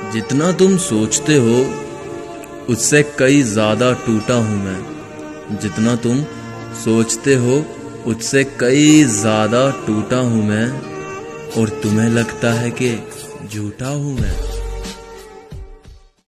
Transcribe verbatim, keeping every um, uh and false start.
जितना तुम सोचते हो उससे कई ज़्यादा टूटा हूँ मैं। जितना तुम सोचते हो उससे कई ज़्यादा टूटा हूँ मैं। और तुम्हें लगता है कि झूठा हूँ मैं।